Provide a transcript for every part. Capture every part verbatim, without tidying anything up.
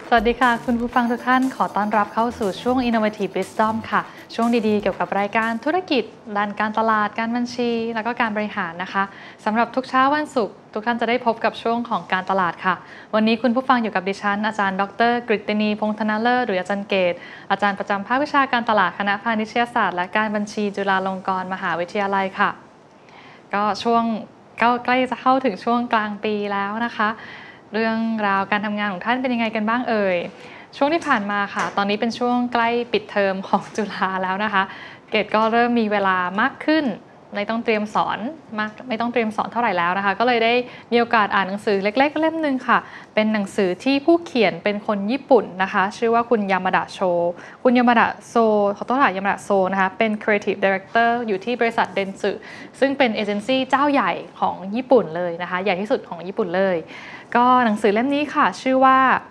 สวัสดีค่ะคุณผู้ฟังทุกท่านขอต้อนรับเข้าสู่ช่วง Innovative Wisdom ค่ะช่วงดีๆเกี่ยวกับรายการธุรกิจด้านการตลาดการบัญชีแล้วก็การบริหารนะคะสำหรับทุกเช้าวันศุกร์ทุกท่านจะได้พบกับช่วงของการตลาดค่ะวันนี้คุณผู้ฟังอยู่กับดิฉันอาจารย์ดรกฤตตินีพงษ์ธนาเลิศหรืออาจารย์เกตอาจารย์ประจำภาควิชาการตลาดคณะพาณิชยศาสตร์และการบัญชีจุฬาลงกรณ์มหาวิทยาลัยค่ะก็ช่วงก็ใกล้จะเข้าถึงช่วงกลางปีแล้วนะคะเรื่องราวการทำงานของท่านเป็นยังไงกันบ้างเอ่ยช่วงที่ผ่านมาค่ะตอนนี้เป็นช่วงใกล้ปิดเทอมของจุฬาแล้วนะคะเกรดก็เริ่มมีเวลามากขึ้นไม่ต้องเตรียมสอนมากไม่ต้องเตรียมสอนเท่าไหร่แล้วนะคะก็เลยได้มีโอกาสอ่านหนังสือเล็กๆเล่มนึงค่ะเป็นหนังสือที่ผู้เขียนเป็นคนญี่ปุ่นนะคะชื่อว่าคุณยามาดะโชคุณยามาดะโซขอโทษค่ะยามาดะโซนะคะเป็น Creative Director อยู่ที่บริษัทเดนสึซึ่งเป็นเอเจนซี่เจ้าใหญ่ของญี่ปุ่นเลยนะคะใหญ่ที่สุดของญี่ปุ่นเลยก็หนังสือเล่มนี้ค่ะชื่อว่า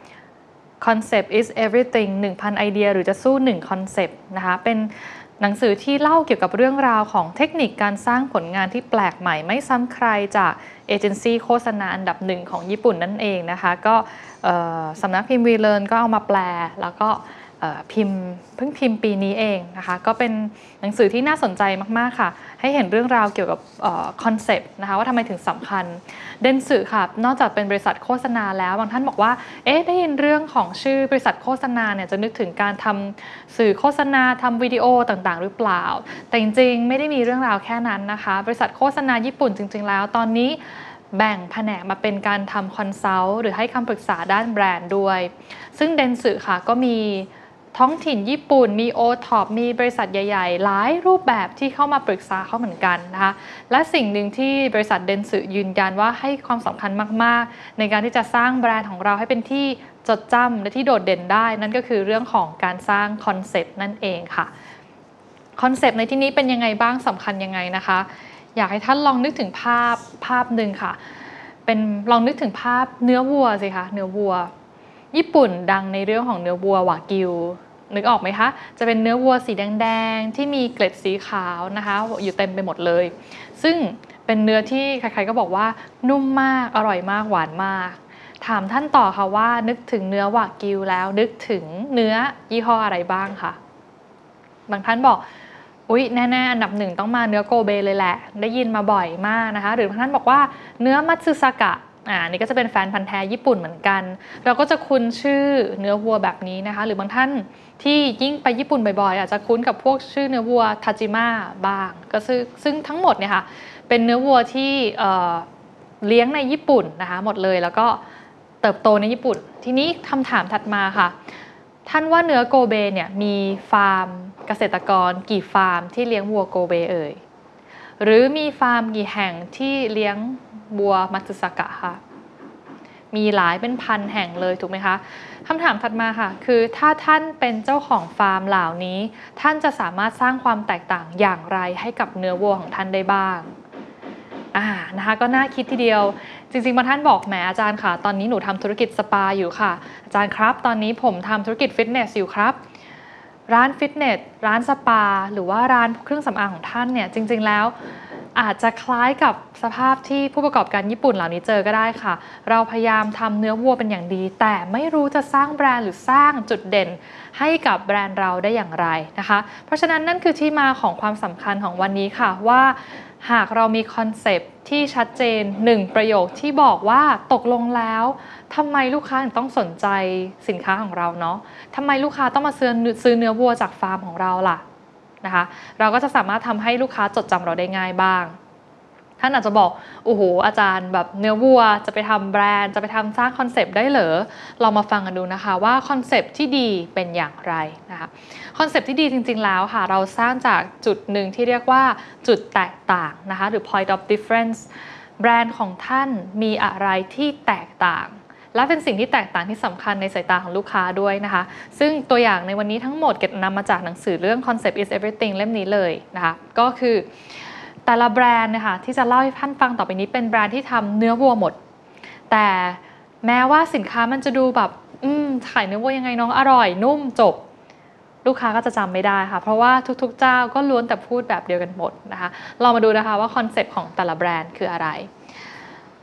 Concept is everything หนึ่งพัน ไอเดียหรือจะสู้หนึ่ง Concept นะคะเป็นหนังสือที่เล่าเกี่ยวกับเรื่องราวของเทคนิคการสร้างผลงานที่แปลกใหม่ไม่ซ้ำใครจากเอเจนซี่โฆษณาอันดับหนึ่งของญี่ปุ่นนั่นเองนะคะก็สำนักพิมพ์วีเลร์นก็เอามาแปลแล้วก็พิมพ์เพิ่งพิมพ์ปีนี้เองนะคะก็เป็นหนังสือที่น่าสนใจมากๆค่ะให้เห็นเรื่องราวเกี่ยวกับคอนเซปต์นะคะว่าทำไมถึงสำคัญเดนสึค่ะนอกจากเป็นบริษัทโฆษณาแล้วบางท่านบอกว่าเอ๊ะได้ยินเรื่องของชื่อบริษัทโฆษณาเนี่ยจะนึกถึงการทำสื่อโฆษณาทำวิดีโอต่างๆหรือเปล่าแต่จริงๆไม่ได้มีเรื่องราวแค่นั้นนะคะบริษัทโฆษณาญี่ปุ่นจริงๆแล้วตอนนี้แบ่งแผนกมาเป็นการทำคอนซัลท์หรือให้คำปรึกษาด้านแบรนด์ด้วยซึ่งเดนสึค่ะก็มีท้องถิ่นญี่ปุ่นมี โอ ท็อป มีบริษัทใหญ่ๆหลายรูปแบบที่เข้ามาปรึกษาเขาเหมือนกันนะคะและสิ่งหนึ่งที่บริษัทเดนสึยืนยันว่าให้ความสำคัญมากๆในการที่จะสร้างแบรนด์ของเราให้เป็นที่จดจำและที่โดดเด่นได้นั่นก็คือเรื่องของการสร้างคอนเซปต์นั่นเองค่ะคอนเซปต์ในที่นี้เป็นยังไงบ้างสำคัญยังไงนะคะอยากให้ท่านลองนึกถึงภาพภาพหนึ่งค่ะเป็นลองนึกถึงภาพเนื้อวัวสิคะเนื้อวัวญี่ปุ่นดังในเรื่องของเนื้อวัววากิวนึกออกไหมคะจะเป็นเนื้อวัวสีแดงๆที่มีเกล็ดสีขาวนะคะอยู่เต็มไปหมดเลยซึ่งเป็นเนื้อที่ใครๆก็บอกว่านุ่มมากอร่อยมากหวานมากถามท่านต่อค่ะว่านึกถึงเนื้อวากิวแล้วนึกถึงเนื้อยี่ห้ออะไรบ้างคะบางท่านบอกอุ๊ยแน่ๆอันดับหนึ่งต้องมาเนื้อโกเบเลยแหละได้ยินมาบ่อยมากนะคะหรือบางท่านบอกว่าเนื้อมัตสึซากะอ่านี่ก็จะเป็นแฟนพันธุ์แท้ญี่ปุ่นเหมือนกันเราก็จะคุ้นชื่อเนื้อวัวแบบนี้นะคะหรือบางท่านที่ยิ่งไปญี่ปุ่นบ่อยๆอาจจะคุ้นกับพวกชื่อเนื้อวัวทาจิมะบ้างก็ซึ่งซึ่งทั้งหมดเนี่ยค่ะเป็นเนื้อวัวที่เอ่อเลี้ยงในญี่ปุ่นนะคะหมดเลยแล้วก็เติบโตในญี่ปุ่นทีนี้คำถามถัดมาค่ะท่านว่าเนื้อโกเบเนี่ยมีฟาร์มเกษตรกรกี่ฟาร์มที่เลี้ยงวัวโกเบเอ่ยหรือมีฟาร์มกี่แห่งที่เลี้ยงวัวมัตสึซากะค่ะมีหลายเป็นพันแห่งเลยถูกไหมคะคำถามถัดมาค่ะคือถ้าท่านเป็นเจ้าของฟาร์มเหล่านี้ท่านจะสามารถสร้างความแตกต่างอย่างไรให้กับเนื้อวัวของท่านได้บ้างอ่านะคะก็น่าคิดทีเดียวจริงๆบางท่านบอกแหมอาจารย์ค่ะตอนนี้หนูทำธุรกิจสปาอยู่ค่ะอาจารย์ครับตอนนี้ผมทำธุรกิจฟิตเนสอยู่ครับร้านฟิตเนสร้านสปาหรือว่าร้านเครื่องสำอางของท่านเนี่ยจริงๆแล้วอาจจะคล้ายกับสภาพที่ผู้ประกอบการญี่ปุ่นเหล่านี้เจอก็ได้ค่ะเราพยายามทำเนื้อวัวเป็นอย่างดีแต่ไม่รู้จะสร้างแบรนด์หรือสร้างจุดเด่นให้กับแบรนด์เราได้อย่างไรนะคะเพราะฉะนั้นนั่นคือที่มาของความสำคัญของวันนี้ค่ะว่าหากเรามีคอนเซปต์ที่ชัดเจนหนึ่งประโยคที่บอกว่าตกลงแล้วทำไมลูกค้าถึงต้องสนใจสินค้าของเราเนาะทำไมลูกค้าต้องมาซื้อซื้อเนื้อวัวจากฟาร์มของเราล่ะนะคะเราก็จะสามารถทำให้ลูกค้าจดจำเราได้ง่ายบ้างท่านอาจจะบอกโอ้โหอาจารย์แบบเนื้อวัวจะไปทำแบรนด์จะไปทำสร้างคอนเซปต์ได้เหรอเรามาฟังกันดูนะคะว่าคอนเซปต์ที่ดีเป็นอย่างไรนะคะคอนเซปต์ที่ดีจริงๆแล้วค่ะเราสร้างจากจุดหนึ่งที่เรียกว่าจุดแตกต่างนะคะหรือ point of difference แบรนด์ของท่านมีอะไรที่แตกต่างและเป็นสิ่งที่แตกต่างที่สำคัญในสายตาของลูกค้าด้วยนะคะซึ่งตัวอย่างในวันนี้ทั้งหมดเก็บนำมาจากหนังสือเรื่อง Concept is everything เล่มนี้เลยนะคะก็คือแต่ละแบรนด์นะคะที่จะเล่าให้ท่านฟังต่อไปนี้เป็นแบรนด์ที่ทำเนื้อวัวหมดแต่แม้ว่าสินค้ามันจะดูแบบอืมขายเนื้อวัวยังไงน้องอร่อยนุ่มจบลูกค้าก็จะจำไม่ได้ค่ะเพราะว่าทุกๆเจ้าก็ล้วนแต่พูดแบบเดียวกันหมดนะคะเรามาดูนะคะว่าคอนเซปต์ของแต่ละแบรนด์คืออะไร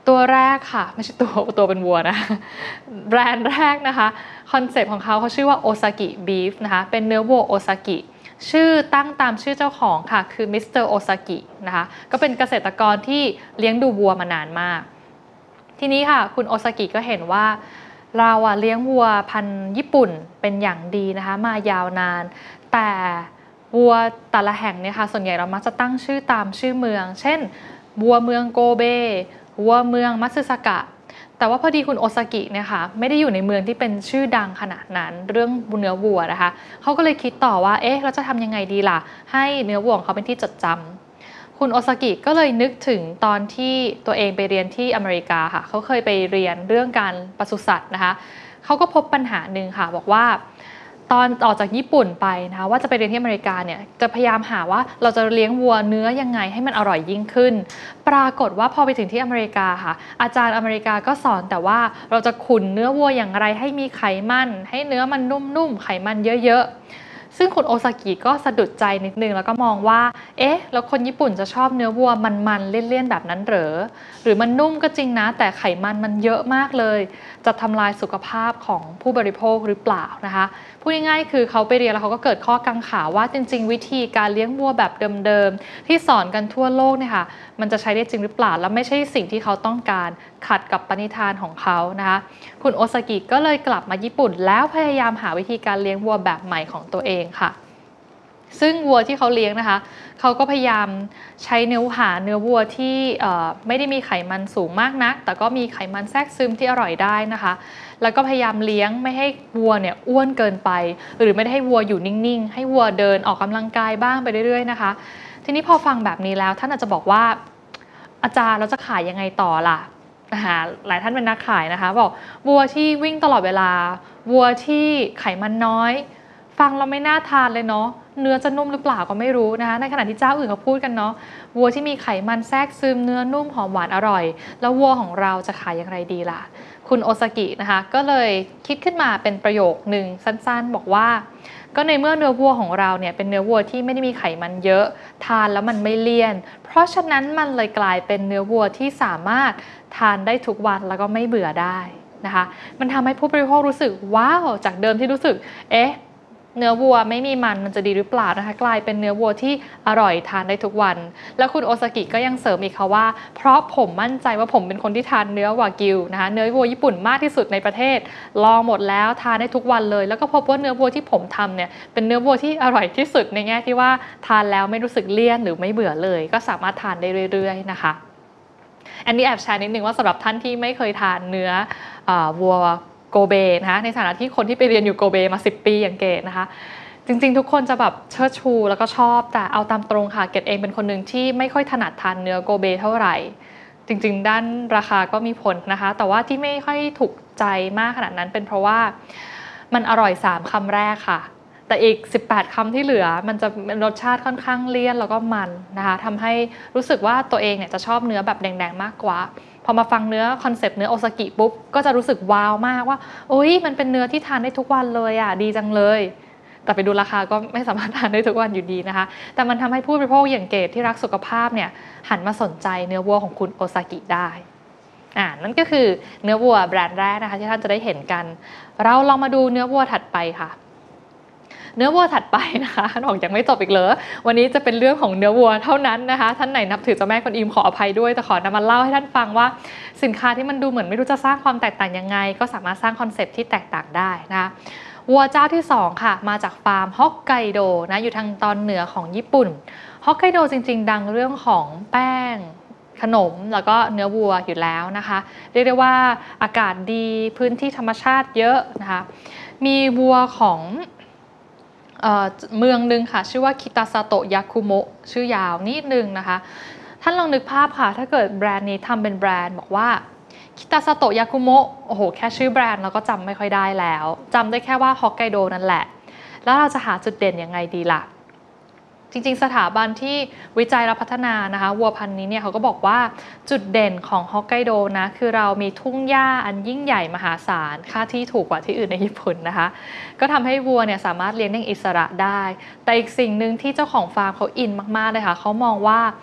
ตัวแรกค่ะไม่ใช่ตัวตัวเป็นวัวนะแบรนด์แรกนะคะคอนเซปต์ของเขาเขาชื่อว่าโอซากิบีฟนะคะเป็นเนื้อวัวโอซากิชื่อตั้งตามชื่อเจ้าของค่ะคือมิสเตอร์โอซากินะคะก็เป็นเกษตรกรที่เลี้ยงดูวัวมานานมากทีนี้ค่ะคุณโอซากิก็เห็นว่าเราอะเลี้ยงวัวพันธุ์ญี่ปุ่นเป็นอย่างดีนะคะมายาวนานแต่วัวแต่ละแห่งเนี่ยค่ะส่วนใหญ่เรามักจะตั้งชื่อตามชื่อเมืองเช่นวัวเมืองโกเบวัวเมืองมัตสึสากะแต่ว่าพอดีคุณโอซากิเนี่ยค่ะไม่ได้อยู่ในเมืองที่เป็นชื่อดังขนาดนั้นเรื่องเนื้อวัวนะคะเขาก็เลยคิดต่อว่าเอ๊ะเราจะทำยังไงดีล่ะให้เนื้อวัวของเขาเป็นที่จดจำคุณโอซากิก็เลยนึกถึงตอนที่ตัวเองไปเรียนที่อเมริกาค่ะเขาเคยไปเรียนเรื่องการปศุสัตว์นะคะเขาก็พบปัญหาหนึ่งค่ะบอกว่าตอนออกจากญี่ปุ่นไปนะคะว่าจะไปเรียนที่อเมริกาเนี่ยจะพยายามหาว่าเราจะเลี้ยงวัวเนื้อยังไงให้มันอร่อยยิ่งขึ้นปรากฏว่าพอไปถึงที่อเมริกาค่ะอาจารย์อเมริกาก็สอนแต่ว่าเราจะขุ่นเนื้อวัวอย่างไรให้มีไขมันให้เนื้อมันนุ่มๆไขมันเยอะๆซึ่งคุณโอซากิก็สะดุดใจนิดนึงแล้วก็มองว่าเอ๊ะแล้วคนญี่ปุ่นจะชอบเนื้อวัวมันๆเลี่ยนๆแบบนั้นเหรอหรือมันนุ่มก็จริงนะแต่ไขมันมันเยอะมากเลยจะทำลายสุขภาพของผู้บริโภคหรือเปล่านะคะพูดง่ายๆคือเขาไปเรียนแล้วเขาก็เกิดข้อกังขาว่าจริงๆวิธีการเลี้ยงวัวแบบเดิมๆที่สอนกันทั่วโลกเนี่ยค่ะมันจะใช้ได้จริงหรือเปล่าแล้วไม่ใช่สิ่งที่เขาต้องการขัดกับปณิธานของเขานะคะคุณโอซากิก็เลยกลับมาญี่ปุ่นแล้วพยายามหาวิธีการเลี้ยงวัวแบบใหม่ของตัวเองค่ะซึ่งวัวที่เขาเลี้ยงนะคะเขาก็พยายามใช้เนื้อหาเนื้อวัวที่ไม่ได้มีไขมันสูงมากนักแต่ก็มีไขมันแทรกซึมที่อร่อยได้นะคะแล้วก็พยายามเลี้ยงไม่ให้วัวเนี่ยอ้วนเกินไปหรือไม่ได้ให้วัวอยู่นิ่งๆให้วัวเดินออกกำลังกายบ้างไปเรื่อยๆนะคะทีนี้พอฟังแบบนี้แล้วท่านอาจจะบอกว่าอาจารย์เราจะขายยังไงต่อล่ะนะคะหลายท่านเป็นนักขายนะคะบอกวัวที่วิ่งตลอดเวลาวัวที่ไขมันน้อยฟังเราไม่น่าทานเลยเนาะเนื้อจะนุ่มหรือเปล่าก็ไม่รู้นะคะในขณะที่เจ้าอื่นเขาพูดกันเนาะวัวที่มีไขมันแทรกซึมเนื้อนุ่มหอมหวานอร่อยแล้ววัวของเราจะขายอย่างไรดีล่ะคุณโอซากินะคะก็เลยคิดขึ้นมาเป็นประโยคหนึ่งสั้นๆบอกว่าก็ในเมื่อเนื้อวัวของเราเนี่ยเป็นเนื้อวัวที่ไม่ได้มีไขมันเยอะทานแล้วมันไม่เลี่ยนเพราะฉะนั้นมันเลยกลายเป็นเนื้อวัวที่สามารถทานได้ทุกวันแล้วก็ไม่เบื่อได้นะคะมันทำให้ผู้บริโภครู้สึกว้าวจากเดิมที่รู้สึกเอ๊ะเนื้อวัวไม่มีมันมันจะดีหรือเปล่านะคะกลายเป็นเนื้อวัวที่อร่อยทานได้ทุกวันแล้วคุณโอซากิก็ยังเสริมอีกค่ะว่าเพราะผมมั่นใจว่าผมเป็นคนที่ทานเนื้อวากิวนะคะเนื้อวัวญี่ปุ่นมากที่สุดในประเทศลองหมดแล้วทานได้ทุกวันเลยแล้วก็พบว่าเนื้อวัวที่ผมทำเนี่ยเป็นเนื้อวัวที่อร่อยที่สุดในแง่ที่ว่าทานแล้วไม่รู้สึกเลี่ยนหรือไม่เบื่อเลยก็สามารถทานได้เรื่อยๆนะคะอันนี้แอบแชร์นิดนึงว่าสำหรับท่านที่ไม่เคยทานเนื้อวัวโกเบนะคะในฐานะที่คนที่ไปเรียนอยู่โกเบมาสิบปีอย่างเกดนะคะจริงๆทุกคนจะแบบเชิดชูแล้วก็ชอบแต่เอาตามตรงค่ะเกดเองเป็นคนหนึ่งที่ไม่ค่อยถนัดทานเนื้อโกเบเท่าไหร่จริงๆด้านราคาก็มีผลนะคะแต่ว่าที่ไม่ค่อยถูกใจมากขนาดนั้นเป็นเพราะว่ามันอร่อยสามคำแรกค่ะแต่อีกสิบแปดคำที่เหลือมันจะรสชาติค่อนข้างเลี่ยนแล้วก็มันนะคะทำให้รู้สึกว่าตัวเองเนี่ยจะชอบเนื้อแบบแดงๆมากกว่าพอมาฟังเนื้อคอนเซปต์เนื้อโอซากิปุ๊บก็จะรู้สึกว้าวมากว่าโอ้ยมันเป็นเนื้อที่ทานได้ทุกวันเลยอ่ะดีจังเลยแต่ไปดูราคาก็ไม่สามารถทานได้ทุกวันอยู่ดีนะคะแต่มันทำให้ผู้บริโภคอย่างเกดที่รักสุขภาพเนี่ยหันมาสนใจเนื้อวัวของคุณโอซากิได้อ่านั่นก็คือเนื้อวัวแบรนด์แรกนะคะที่ท่านจะได้เห็นกันเราลองมาดูเนื้อวัวถัดไปค่ะเนื้อวัวถัดไปนะคะบอกยังไม่จบอีกเลยวันนี้จะเป็นเรื่องของเนื้อวัวเท่านั้นนะคะท่านไหนนับถือเจ้าแม่กวนอิมขออภัยด้วยแต่ขอนำมาเล่าให้ท่านฟังว่าสินค้าที่มันดูเหมือนไม่รู้จะสร้างความแตกต่างยังไงก็สามารถสร้างคอนเซปต์ที่แตกต่างได้นะคะวัวเจ้าที่สองค่ะมาจากฟาร์มฮอกไกโดนะอยู่ทางตอนเหนือของญี่ปุ่นฮอกไกโดจริงๆดังเรื่องของแป้งขนมแล้วก็เนื้อวัวอยู่แล้วนะคะเรียกได้ว่าอากาศดีพื้นที่ธรรมชาติเยอะนะคะมีวัวของเอ่อเมืองหนึ่งค่ะชื่อว่าคิตาซาโตะยาคุโมะชื่อยาวนิดนึงนะคะท่านลองนึกภาพค่ะถ้าเกิดแบรนด์นี้ทำเป็นแบรนด์บอกว่าคิตาซาโตะยาคุโมะโอ้โหแค่ชื่อแบรนด์เราก็จำไม่ค่อยได้แล้วจำได้แค่ว่าฮอกไกโดนั่นแหละแล้วเราจะหาจุดเด่นยังไงดีล่ะจริงๆสถาบันที่วิจัยและพัฒนานะคะวัวพันธุ์นี้เนี่ยเขาก็บอกว่าจุดเด่นของฮอกไกโดนะคือเรามีทุ่งหญ้าอันยิ่งใหญ่มหาศาลค่าที่ถูกกว่าที่อื่นในญี่ปุ่นนะคะก็ทำให้วัวเนี่ยสามารถเลี้ยงได้อิสระได้แต่อีกสิ่งหนึ่งที่เจ้าของฟาร์มเขาอินมากๆเลยค่ะเขามองว่า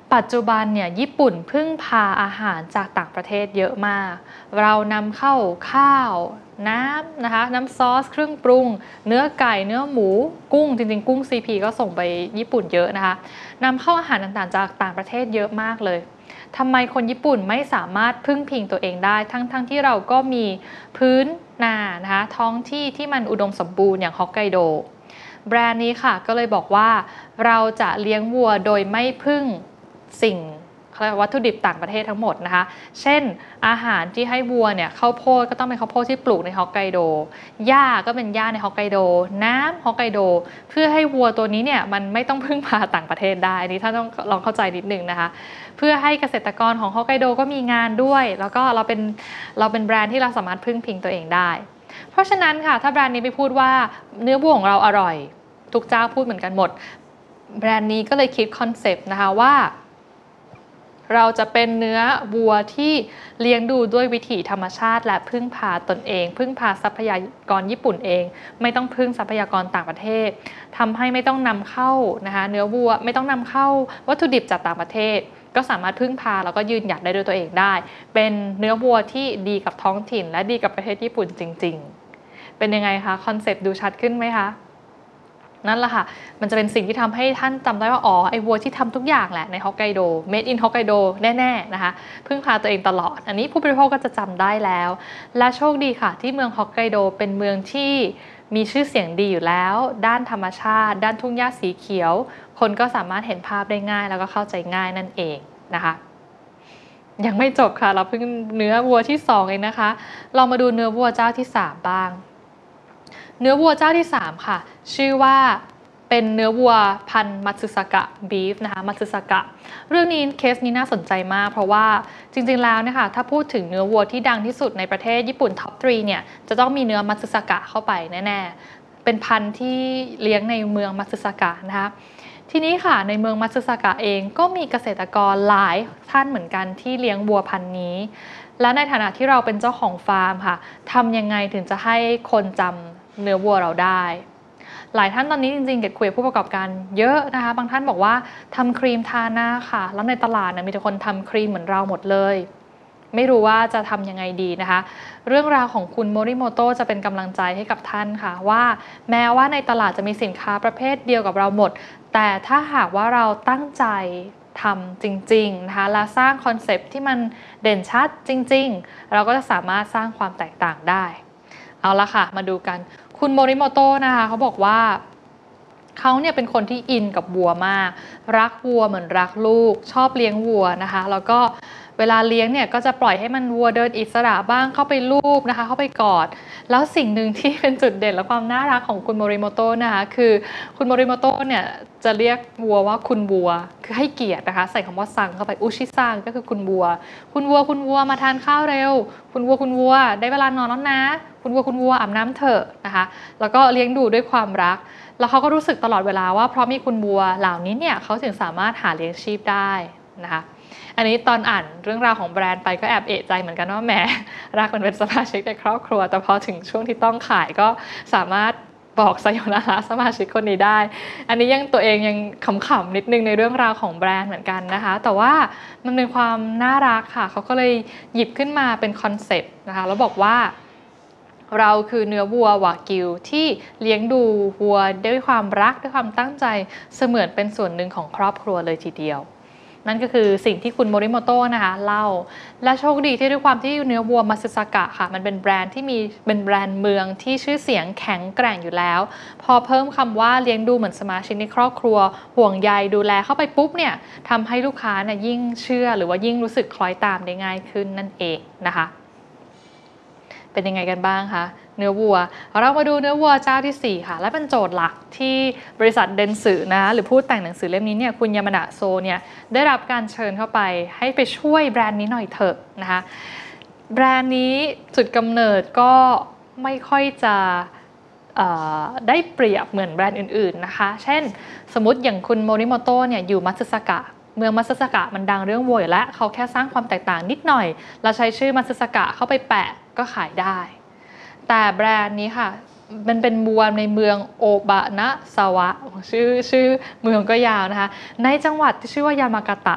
ปัจจุบันเนี่ยญี่ปุ่นพึ่งพาอาหารจากต่างประเทศเยอะมากเรานำเข้าข้าวน้ำนะคะน้ำซอสเครื่องปรุงเนื้อไก่เนื้อหมูกุ้งจริงๆกุ้ง ซี พี ก็ส่งไปญี่ปุ่นเยอะนะคะนำเข้าอาหารต่างๆจากต่างประเทศเยอะมากเลยทำไมคนญี่ปุ่นไม่สามารถพึ่งพิงตัวเองได้ทั้งๆ ท, ที่เราก็มีพื้นนานะคะท้องที่ที่มันอุดมสมบูรณ์อย่างฮอกไกโดแบรนด์นี้ค่ะก็เลยบอกว่าเราจะเลี้ยงวัวโดยไม่พึ่งสิ่งวัตถุดิบต่างประเทศทั้งหมดนะคะเช่นอาหารที่ให้วัวเนี่ยข้าวโพดก็ต้องเป็นข้าวโพดที่ปลูกในฮอกไกโดหญ้าก็เป็นหญ้าในฮอกไกโดน้ำฮอกไกโดเพื่อให้วัวตัวนี้เนี่ยมันไม่ต้องพึ่งพาต่างประเทศได้นี่ท่านต้องลองเข้าใจนิดนึงนะคะเพื่อให้เกษตรกรของฮอกไกโดก็มีงานด้วยแล้วก็เราเป็นเราเป็นแบรนด์ที่เราสามารถพึ่งพิงตัวเองได้เพราะฉะนั้นค่ะถ้าแบรนด์นี้ไปพูดว่าเนื้อวัวของเราอร่อยทุกเจ้าพูดเหมือนกันหมดแบรนด์นี้ก็เลยคิดคอนเซปต์นะคะว่าเราจะเป็นเนื้อวัวที่เลี้ยงดูด้วยวิถีธรรมชาติและพึ่งพาตนเองพึ่งพาทรัพยากรญี่ปุ่นเองไม่ต้องพึ่งทรัพยากรต่างประเทศทำให้ไม่ต้องนำเข้านะคะเนื้อวัวไม่ต้องนำเข้าวัตถุดิบจากต่างประเทศก็สามารถพึ่งพาแล้วก็ยืนหยัดได้ด้วยตัวเองได้เป็นเนื้อวัวที่ดีกับท้องถิ่นและดีกับประเทศญี่ปุ่นจริงๆเป็นยังไงคะคอนเซปต์ดูชัดขึ้นไหมคะนั่นแหละค่ะมันจะเป็นสิ่งที่ทำให้ท่านจำได้ว่าอ๋อไอ้วัวที่ทำทุกอย่างแหละในฮอกไกโด made in ฮอกไกโดแน่ๆนะคะพึ่งพาตัวเองตลอดอันนี้ผู้บริโภคก็จะจำได้แล้วและโชคดีค่ะที่เมืองฮอกไกโดเป็นเมืองที่มีชื่อเสียงดีอยู่แล้วด้านธรรมชาติด้านทุ่งหญ้าสีเขียวคนก็สามารถเห็นภาพได้ง่ายแล้วก็เข้าใจง่ายนั่นเองนะคะยังไม่จบค่ะเราเพิ่งเนื้อวัวที่สองเองนะคะเรามาดูเนื้อวัวเจ้าที่สามบ้างเนื้อวัวเจ้าที่สามค่ะชื่อว่าเป็นเนื้อวัวพันธุ์มัตสึสกะบีฟนะคะมัตสึสกะเรื่องนี้เคสนี้น่าสนใจมากเพราะว่าจริงๆแล้วเนี่ยค่ะถ้าพูดถึงเนื้อวัวที่ดังที่สุดในประเทศญี่ปุ่นท็อปสามเนี่ยจะต้องมีเนื้อมัตสึสกะเข้าไปแน่ๆเป็นพันธุ์ที่เลี้ยงในเมืองมัตสึสกะนะคะทีนี้ค่ะในเมืองมัตสึสกะเองก็มีเกษตรกรหลายท่านเหมือนกันที่เลี้ยงวัวพันธุ์นี้และในฐานะที่เราเป็นเจ้าของฟาร์มค่ะทำยังไงถึงจะให้คนจำเนื้อวัวเราได้หลายท่านตอนนี้จริงๆเก็บคุยกับผู้ประกอบการเยอะนะคะบางท่านบอกว่าทำครีมทาหน้าค่ะแล้วในตลาดนะมีแต่คนทำครีมเหมือนเราหมดเลยไม่รู้ว่าจะทำยังไงดีนะคะเรื่องราวของคุณโมริโมโตะจะเป็นกำลังใจให้กับท่านค่ะว่าแม้ว่าในตลาดจะมีสินค้าประเภทเดียวกับเราหมดแต่ถ้าหากว่าเราตั้งใจทำจริงๆนะคะและสร้างคอนเซปต์ที่มันเด่นชัดจริงๆเราก็จะสามารถสร้างความแตกต่างได้เอาละค่ะมาดูกันคุณโมริโมโตะนะคะเขาบอกว่าเขาเนี่ยเป็นคนที่อินกับวัวมากรักวัวเหมือนรักลูกชอบเลี้ยงวัวนะคะแล้วก็เวลาเลี้ยงเนี่ยก็จะปล่อยให้มันวัวเดินอิสระบ้างเข้าไปลูบนะคะเข้าไปกอดแล้วสิ่งหนึ่งที่เป็นจุดเด่นและความน่ารักของคุณโมริโมโตะนะคะคือคุณโมริโมโตะเนี่ยจะเรียกวัวว่าคุณวัวคือให้เกียรตินะคะใส่คำว่าซังเข้าไปอุชิซังก็คือคุณวัวคุณวัวคุณวัวมาทานข้าวเร็วคุณวัวคุณวัวได้เวลานอนแล้วนะคุณวัวคุณวัวอาบน้ำเถอะนะคะแล้วก็เลี้ยงดูด้วยความรักแล้วเขาก็รู้สึกตลอดเวลาว่าเพราะมีคุณวัวเหล่านี้เนี่ยเขาถึงสามารถหาเลี้ยงชีพได้นะคะอันนี้ตอนอ่านเรื่องราวของแบรนด์ไปก็แอบเอะใจเหมือนกันว่าแหมรักมันเป็นสมาชิกในครอบครัวแต่พอถึงช่วงที่ต้องขายก็สามารถบอกไซโยนาระสมาชิกคนนี้ได้อันนี้ยังตัวเองยังขำๆนิดนึงในเรื่องราวของแบรนด์เหมือนกันนะคะแต่ว่ามันเป็นความน่ารักค่ะเขาก็เลยหยิบขึ้นมาเป็นคอนเซปต์นะคะแล้วบอกว่าเราคือเนื้อวัววากิวที่เลี้ยงดูวัวด้วยความรักด้วยความตั้งใจเสมือนเป็นส่วนหนึ่งของครอบครัวเลยทีเดียวนั่นก็คือสิ่งที่คุณโมริโมโตะนะคะเล่าและโชคดีที่ด้วยความที่เนื้อวัวมัตสึสกะค่ะมันเป็นแบรนด์ที่มีเป็นแบรนด์เมืองที่ชื่อเสียงแข็งแกร่งอยู่แล้วพอเพิ่มคำว่าเลี้ยงดูเหมือนสมาชิกในครอบครัวห่วงใยดูแลเข้าไปปุ๊บเนี่ยทำให้ลูกค้าเนี่ยยิ่งเชื่อหรือว่ายิ่งรู้สึกคล้อยตามได้ง่ายขึ้นนั่นเองนะคะเป็นยังไงกันบ้างคะเนื้อวัวเรามาดูเนื้อวัวเจ้าที่สี่ค่ะและเป็นโจทย์หลักที่บริษัทเดนสึนะหรือผู้แต่งหนังสือเล่มนี้เนี่ยคุณยามาดะโซเนี่ยได้รับการเชิญเข้าไปให้ไปช่วยแบรนด์นี้หน่อยเถอะนะคะแบรนด์นี้จุดกำเนิดก็ไม่ค่อยจะได้เปรียบเหมือนแบรนด์อื่นๆนะคะเช่นสมมติอย่างคุณโมริโมโตะเนี่ยอยู่มัตสึสกะเมืองมัตสึสกะมันดังเรื่องวัวอยู่แล้วเขาแค่สร้างความแตกต่างนิดหน่อยแล้วใช้ชื่อมัตสึสกะเข้าไปแปะก็ขายได้แต่แบรนด์นี้ค่ะมันเป็นวัวในเมืองโอบะนะซาวะชื่อชื่อเมืองก็ยาวนะคะในจังหวัดที่ชื่อว่ายามากาตะ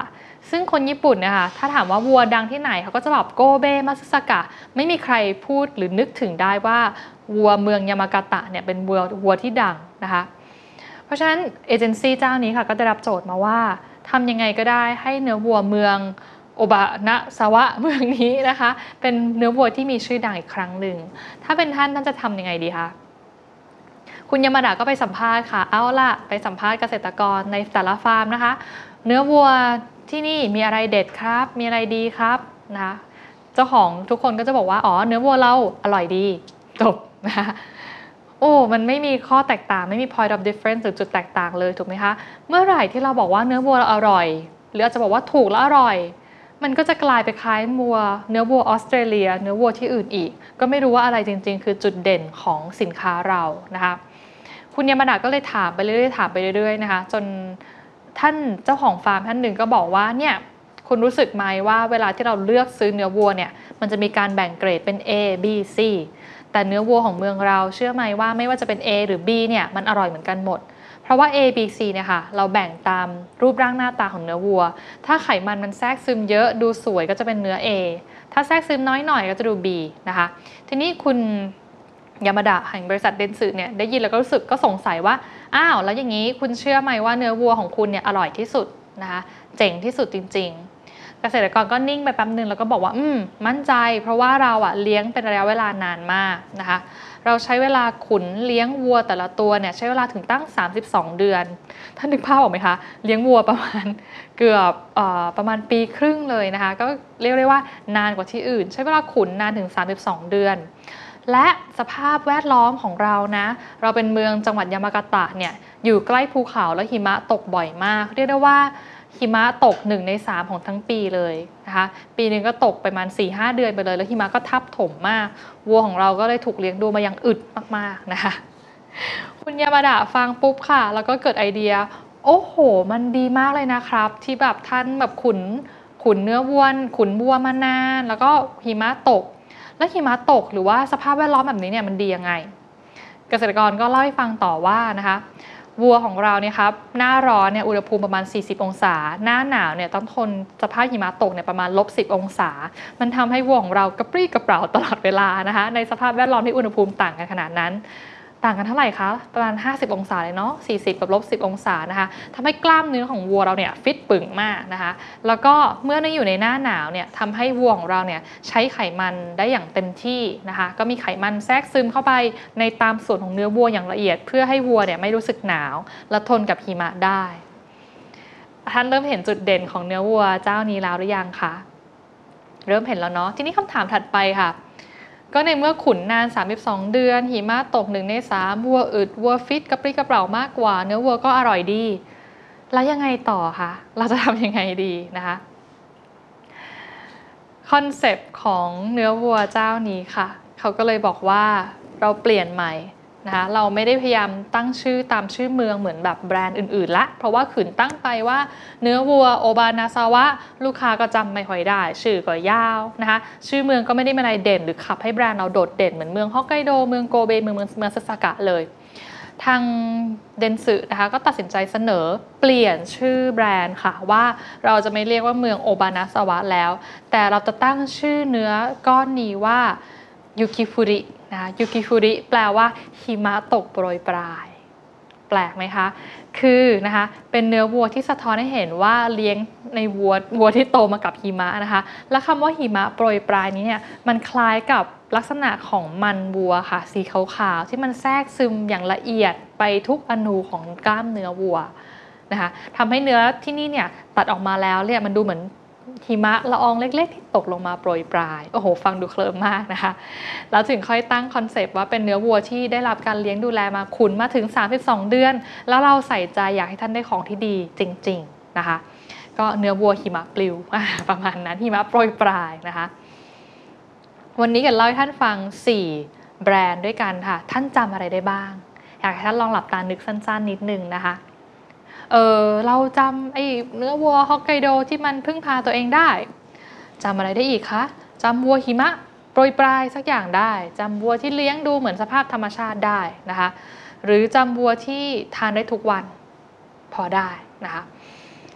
ซึ่งคนญี่ปุ่นเนี่ยค่ะถ้าถามว่าวัวดังที่ไหนเขาก็จะแบบโกเบมัตสึสากะไม่มีใครพูดหรือนึกถึงได้ว่าวัวเมืองยามากาตะเนี่ยเป็นวัววัวที่ดังนะคะเพราะฉะนั้นเอเจนซี่เจ้านี้ค่ะก็ได้รับโจทย์มาว่าทำยังไงก็ได้ให้เนื้อวัวเมืองโอบะนะซาวะเมืองนี้นะคะเป็นเนื้อวัวที่มีชื่อดังอีกครั้งหนึ่งถ้าเป็นท่านท่านจะทำยังไงดีคะคุณยามาดะก็ไปสัมภาษณ์ค่ะเอาล่ะไปสัมภาษณ์เกษตรกรในแต่ละฟาร์มนะคะเนื้อวัวที่นี่มีอะไรเด็ดครับมีอะไรดีครับนะคะเจ้าของทุกคนก็จะบอกว่าอ๋อเนื้อวัวเราอร่อยดีจบนะคะโอ้มันไม่มีข้อแตกต่างไม่มี point of difference หรือจุดแตกต่างเลยถูกไหมคะเมื่อไหร่ที่เราบอกว่าเนื้อวัวเราอร่อยหรืออาจจะบอกว่าถูกและอร่อยมันก็จะกลายไปคล้ายวัวเนื้อวัวออสเตรเลียเนื้อวัวที่อื่นอีกก็ไม่รู้ว่าอะไรจริงๆคือจุดเด่นของสินค้าเรานะคะคุณยามาดะก็เลยถามไปเรื่อยๆถามไปเรื่อยๆนะคะจนท่านเจ้าของฟาร์มท่านหนึ่งก็บอกว่าเนี่ยคุณรู้สึกไหมว่าเวลาที่เราเลือกซื้อเนื้อวัวเนี่ยมันจะมีการแบ่งเกรดเป็น A B C แต่เนื้อวัวของเมืองเราเชื่อไหมว่าไม่ว่าจะเป็น A หรือ B เนี่ยมันอร่อยเหมือนกันหมดเพราะว่า A B C เนี่ยค่ะเราแบ่งตามรูปร่างหน้าตาของเนื้อวัวถ้าไขมันมันแทรกซึมเยอะดูสวยก็จะเป็นเนื้อ A ถ้าแทรกซึมน้อยหน่อยก็จะดู B นะคะทีนี้คุณยามาดะแห่งบริษัทเดนสึเนี่ยได้ยินแล้วก็รู้สึกก็สงสัยว่าอ้าวแล้วอย่างนี้คุณเชื่อไหมว่าเนื้อวัวของคุณเนี่ยอร่อยที่สุดนะคะเจ๋งที่สุดจริงๆเกษตรกรก็นิ่งไปแป๊บนึงแล้วก็บอกว่าอืมมั่นใจเพราะว่าเราอะเลี้ยงเป็นระยะเวลานานมากนะคะเราใช้เวลาขุนเลี้ยงวัวแต่ละตัวเนี่ยใช้เวลาถึงตั้งสามสิบสองเดือนท่านนึกภาพออกไหมคะเลี้ยงวัวประมาณเกือบเอ่อประมาณปีครึ่งเลยนะคะก็เรียกได้ว่านานกว่าที่อื่นใช้เวลาขุนนานถึงสามสิบสองเดือนและสภาพแวดล้อมของเรานะเราเป็นเมืองจังหวัดยามากาตะเนี่ยอยู่ใกล้ภูเขาและหิมะตกบ่อยมากเรียกได้ว่าหิมะตกหนึ่งในสามของทั้งปีเลยนะคะปีนึงก็ตกประมาณ สี่ห้า เดือนไปเลยแล้วหิมะก็ทับถมมากวัวของเราก็เลยถูกเลี้ยงดูมาอย่างอึดมากๆนะคะคุณยามาดะฟังปุ๊บค่ะแล้วก็เกิดไอเดียโอ้โหมันดีมากเลยนะครับที่แบบท่านแบบขุนขุนเนื้อวัวขุนวัวมานานแล้วก็หิมะตกแล้วหิมะตกหรือว่าสภาพแวดล้อมแบบนี้เนี่ยมันดียังไงเกษตรกรก็เล่าให้ฟังต่อว่านะคะวัวของเราเนี่ยครับหน้าร้อนเนี่ยอุณหภูมิประมาณสี่สิบองศาหน้าหนาวเนี่ยต้องทนสภาพหิมะตกเนี่ยประมาณลบสิบองศามันทำให้วัวของเรากระปรี้กระเปร่าตลอดเวลานะคะในสภาพแวดล้อมที่อุณหภูมิต่างกันขนาดนั้นต่างกันเท่าไหร่คะประมาณห้าสิบองศาเลยเนาะสี่สิบกับลบสิบองศานะคะทำให้กล้ามเนื้อของวัวเราเนี่ยฟิตปึงมากนะคะแล้วก็เมื่อได้อยู่ในหน้าหนาวเนี่ยทำให้วัวของเราเนี่ยใช้ไขมันได้อย่างเต็มที่นะคะก็มีไขมันแทรกซึมเข้าไปในตามส่วนของเนื้อวัวอย่างละเอียดเพื่อให้วัวเนี่ยไม่รู้สึกหนาวและทนกับหิมะได้ท่านเริ่มเห็นจุดเด่นของเนื้อวัวเจ้านี้แล้วหรือยังคะเริ่มเห็นแล้วเนาะทีนี้คำถามถัดไปค่ะก็ในเมื่อขุนนานสามสิบสองเดือนหิมะตกหนึ่งในสามวัวอึดวัวฟิตกระปรี้กระเปร่ามากกว่าเนื้อวัวก็อร่อยดีแล้วยังไงต่อคะเราจะทำยังไงดีนะคะคอนเซปต์ของเนื้อวัวเจ้านี้ค่ะเขาก็เลยบอกว่าเราเปลี่ยนใหม่นะคะเราไม่ได้พยายามตั้งชื่อตามชื่อเมืองเหมือนแบบแบรนด์อื่นๆละเพราะว่าขืนตั้งไปว่าเนื้อวัวโอบานาซาวะลูกค้าก็จำไม่ค่อยได้ชื่อก็ยาวนะคะชื่อเมืองก็ไม่ได้มีอะไรเด่นหรือขับให้แบรนด์เราโดดเด่นเหมือนเมืองฮอกไกโดเมืองโกเบเมืองเมืองเมืองซาซากะเลยทางเดนสึนะคะก็ตัดสินใจเสนอเปลี่ยนชื่อแบรนด์ค่ะว่าเราจะไม่เรียกว่าเมืองโอบานาซาวะแล้วแต่เราจะตั้งชื่อเนื้อก้อนนี้ว่ายูกิฟุรินะยูกิฟุริแปลว่าหิมะตกโปรยปลายแปลกไหมคะคือนะคะเป็นเนื้อวัวที่สะท้อนให้เห็นว่าเลี้ยงในวัววัวที่โตมากับหิมะนะคะและคำว่าหิมะโปรยปลายนี้เนี่ยมันคล้ายกับลักษณะของมันวัวค่ะสีขาวๆที่มันแทรกซึมอย่างละเอียดไปทุกอนูของกล้ามเนื้อวัวนะคะทำให้เนื้อที่นี่เนี่ยตัดออกมาแล้วเนี่ยมันดูเหมือนหิมะละอองเล็กๆที่ตกลงมาโปรยปลายโอ้โหฟังดูเคลิ้มมากนะคะแล้วถึงค่อยตั้งคอนเซปต์ว่าเป็นเนื้อวัวที่ได้รับการเลี้ยงดูแลมาขุนมาถึงสามสิบสองเดือนแล้วเราใส่ใจอยากให้ท่านได้ของที่ดีจริงๆนะคะก็เนื้อวัวหิมะปลิวประมาณนั้นหิมะโปรยปลายนะคะวันนี้กันเล่าให้ท่านฟังสี่แบรนด์ด้วยกันค่ะท่านจำอะไรได้บ้างอยากให้ท่านลองหลับตานึกสั้นๆนิดนึงนะคะเออเราจำไอ้เนื้อวัวฮอกไกโดที่มันพึ่งพาตัวเองได้จำอะไรได้อีกคะจำวัวหิมะโปรยปลายสักอย่างได้จำวัวที่เลี้ยงดูเหมือนสภาพธรรมชาติได้นะคะหรือจำวัวที่ทานได้ทุกวันพอได้นะคะ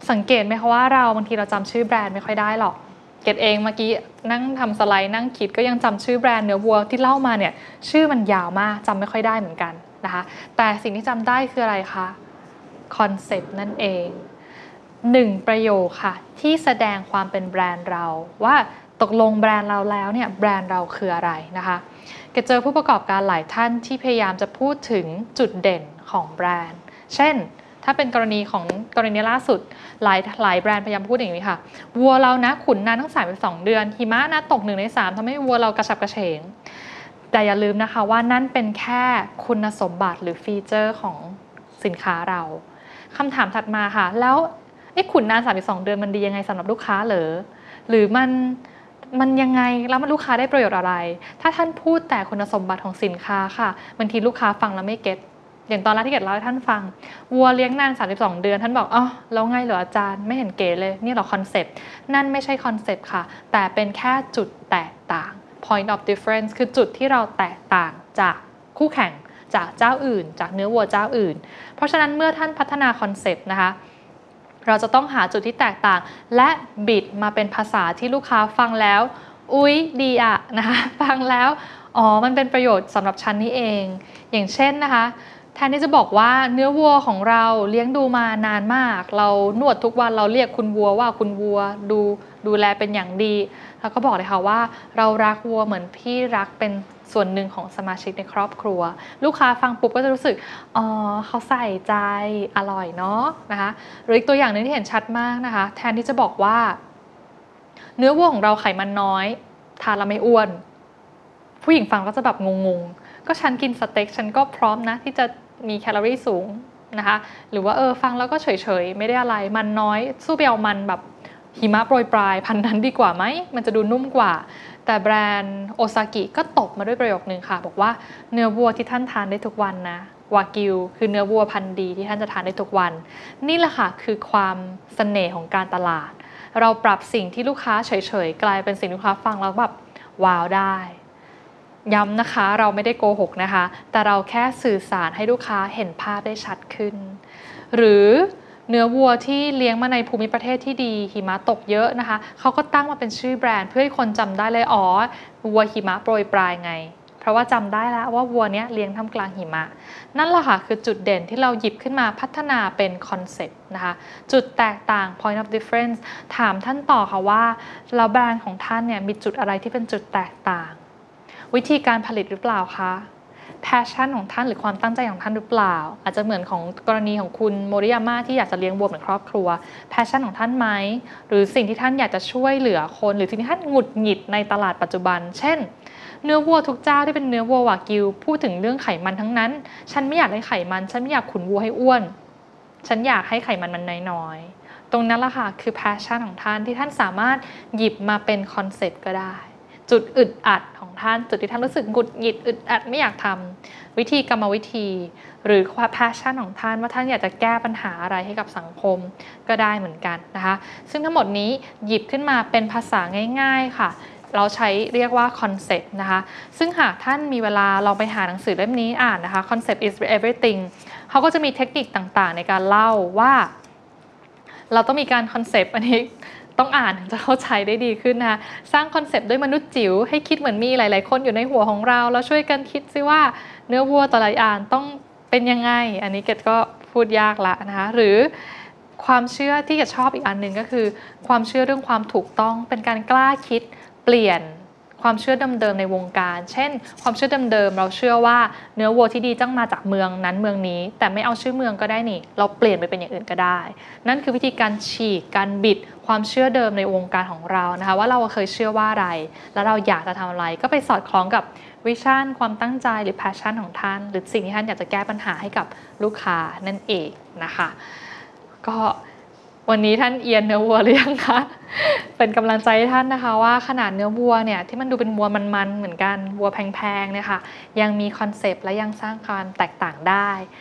สังเกตไหมคะว่าเราบางทีเราจำชื่อแบรนด์ไม่ค่อยได้หรอกเกดเองเมื่อกี้นั่งทำสไลด์นั่งคิดก็ยังจำชื่อแบรนด์เนื้อวัวที่เล่ามาเนี่ยชื่อมันยาวมากจำไม่ค่อยได้เหมือนกันนะคะแต่สิ่งที่จำได้คืออะไรคะคอนเซปต์นั่นเองหนึ่งประโยคค่ะที่แสดงความเป็นแบรนด์เราว่าตกลงแบรนด์เราแล้วเนี่ยแบรนด์เราคืออะไรนะคะเกดเจอผู้ประกอบการหลายท่านที่พยายามจะพูดถึงจุดเด่นของแบรนด์เช่นถ้าเป็นกรณีของกรณีล่าสุดหลายหลายแบรนด์พยายามพูดอย่างนี้ค่ะวัวเรานะขุนนานตั้งสามสิบสองเดือนหิมะนะตกหนึ่งในสามทำให้วัวเรากระฉับกระเฉงแต่อย่าลืมนะคะว่านั่นเป็นแค่คุณสมบัติหรือฟีเจอร์ของสินค้าเราคำถามถัดมาค่ะแล้วไอ้ขุนนานสามสิบสองเดือนมันดียังไงสำหรับลูกค้าเหรอหรือมันมันยังไงแล้วมันลูกค้าได้ประโยชน์อะไรถ้าท่านพูดแต่คุณสมบัติของสินค้าค่ะบางทีลูกค้าฟังแล้วไม่เก็ตอย่างตอนแรกที่เกิดเล่าให้ท่านฟังวัวเลี้ยงนานสามสิบสองเดือนท่านบอกอ๋อแล้วไงเหรออาจารย์ไม่เห็นเก๋เลยนี่เหรอคอนเซปต์นั่นไม่ใช่คอนเซปต์ค่ะแต่เป็นแค่จุดแตกต่าง point of difference คือจุดที่เราแตกต่างจากคู่แข่งจากเจ้าอื่นจากเนื้อวัวเจ้าอื่นเพราะฉะนั้นเมื่อท่านพัฒนาคอนเซปต์นะคะเราจะต้องหาจุดที่แตกต่างและบิดมาเป็นภาษาที่ลูกค้าฟังแล้วอุ๊ยดีอะนะคะฟังแล้วอ๋อมันเป็นประโยชน์สำหรับฉันนี่เองอย่างเช่นนะคะแทนที่จะบอกว่าเนื้อวัวของเราเลี้ยงดูมานานมากเรานวดทุกวันเราเรียกคุณวัวว่าคุณวัวดูดูแลเป็นอย่างดีแล้วก็บอกเลยค่ะว่าเรารักวัวเหมือนพี่รักเป็นส่วนหนึ่งของสมาชิกในครอบครัวลูกค้าฟังปุ๊บก็จะรู้สึกอ๋อเขาใส่ใจอร่อยเนาะนะคะหรืออีกตัวอย่างนึงที่เห็นชัดมากนะคะแทนที่จะบอกว่าเนื้อวัวของเราไขมันน้อยทานแล้วไม่อ้วนผู้หญิงฟังก็จะแบบงงๆก็ฉันกินสเต็กฉันก็พร้อมนะที่จะมีแคลอรี่สูงนะคะหรือว่าเออฟังแล้วก็เฉยๆไม่ได้อะไรมันน้อยสู้ไปเอามันแบบหิมะโปรยปลายพันนั้นดีกว่าไหมมันจะดูนุ่มกว่าแต่แบรนด์โอซากิก็ตบมาด้วยประโยคนึงค่ะบอกว่าเนื้อวัวที่ท่านทานได้ทุกวันนะวากิวคือเนื้อวัวพันธุ์ดีที่ท่านจะทานได้ทุกวันนี่แหละค่ะคือความเสน่ห์ของการตลาดเราปรับสิ่งที่ลูกค้าเฉยๆกลายเป็นสิ่งลูกค้าฟังแล้วแบบว้าวได้ย้ำนะคะเราไม่ได้โกหกนะคะแต่เราแค่สื่อสารให้ลูกค้าเห็นภาพได้ชัดขึ้นหรือเนื้อวัวที่เลี้ยงมาในภูมิประเทศที่ดีหิมะตกเยอะนะคะเขาก็ตั้งมาเป็นชื่อแบรนด์เพื่อให้คนจำได้เลยอ๋อวัวหิมะโปรยปลายไงเพราะว่าจำได้แล้วว่าวัวเนี้ยเลี้ยงท่ามกลางหิมะนั่นแหละค่ะคือจุดเด่นที่เราหยิบขึ้นมาพัฒนาเป็นคอนเซ็ปต์นะคะจุดแตกต่าง point of difference ถามท่านต่อค่ะว่าแล้วแบรนด์ของท่านเนี่ยมีจุดอะไรที่เป็นจุดแตกต่างวิธีการผลิตหรือเปล่าคะแพชชั่นของท่านหรือความตั้งใจของท่านหรือเปล่าอาจจะเหมือนของกรณีของคุณโมริยาม่าที่อยากจะเลี้ยงวัวเหมือนครอบครัวแพชชั่นของท่านไหมหรือสิ่งที่ท่านอยากจะช่วยเหลือคนหรือสิ่งที่ท่านหงุดหงิดในตลาดปัจจุบันเช่นเนื้อวัวทุกเจ้าที่เป็นเนื้อวัววากิวพูดถึงเรื่องไขมันทั้งนั้นฉันไม่อยากได้ไขมันฉันไม่อยากขุนวัวให้อ้วนฉันอยากให้ไขมันมันน้อยๆตรงนั้นแหละค่ะคือแพชชั่นของท่านที่ท่านสามารถหยิบมาเป็นคอนเซ็ปต์ก็ได้จุดอึดอัดของท่านจุดที่ท่านรู้สึกหงุดหงิดอึดอัดไม่อยากทำวิธีกรรมวิธีหรือความ passion ของท่านว่าท่านอยากจะแก้ปัญหาอะไรให้กับสังคมก็ได้เหมือนกันนะคะซึ่งทั้งหมดนี้หยิบขึ้นมาเป็นภาษาง่ายๆค่ะเราใช้เรียกว่าคอนเซ็ปต์นะคะซึ่งหากท่านมีเวลาลองไปหาหนังสือเล่มนี้อ่านนะคะ Concept is everything เขาก็จะมีเทคนิคต่างๆในการเล่าว่าเราต้องมีการคอนเซ็ปต์อันนี้ต้องอ่านถึงจะเข้าใจได้ดีขึ้นนะคะสร้างคอนเซปต์ด้วยมนุษย์จิ๋วให้คิดเหมือนมีหลายๆคนอยู่ในหัวของเราแล้วช่วยกันคิดซิว่าเนื้อวัวแต่ละอย่างต้องเป็นยังไงอันนี้เกดก็พูดยากละนะคะหรือความเชื่อที่เกดชอบอีกอันหนึ่งก็คือความเชื่อเรื่องความถูกต้องเป็นการกล้าคิดเปลี่ยนความเชื่อเดิมๆในวงการเช่นความเชื่อเดิมๆเราเชื่อว่าเนื้อวัวที่ดีต้องมาจากเมืองนั้นเมืองนี้แต่ไม่เอาชื่อเมืองก็ได้นี่เราเปลี่ยนไปเป็นอย่างอื่นก็ได้นั่นคือวิธีการฉีกการบิดความเชื่อเดิมในวงการของเรานะคะว่าเราเคยเชื่อว่าอะไรแล้วเราอยากจะทำอะไรก็ไปสอดคล้องกับวิชั่นความตั้งใจหรือ passion ของท่านหรือสิ่งที่ท่านอยากจะแก้ปัญหาให้กับลูกค้านั่นเองนะคะก็วันนี้ท่านเอียนเนื้อวัวหรือยังคะเป็นกำลังใจให้ท่านนะคะว่าขนาดเนื้อวัวเนี่ยที่มันดูเป็นวัวมันๆเหมือนกันวัวแพงๆเนี่ยค่ะยังมีคอนเซปต์และยังสร้างความแตกต่างได้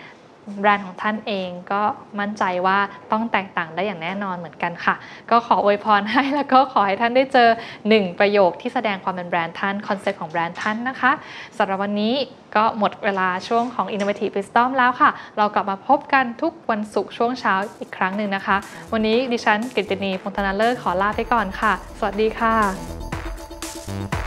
แบรนด์ของท่านเองก็มั่นใจว่าต้องแตกต่างได้อย่างแน่นอนเหมือนกันค่ะก็ขออวยพรให้แล้วก็ขอให้ท่านได้เจอหนึ่งประโยคที่แสดงความเป็นแบรนด์ท่านคอนเซ็ปต์ของแบรนด์ท่านนะคะสำหรับวันนี้ก็หมดเวลาช่วงของ Innovative Wisdom แล้วค่ะเรากลับมาพบกันทุกวันศุกร์ช่วงเช้าอีกครั้งหนึ่งนะคะวันนี้ดิฉันกฤตินี พงษ์ธนาเลิศขอลาไปก่อนค่ะสวัสดีค่ะ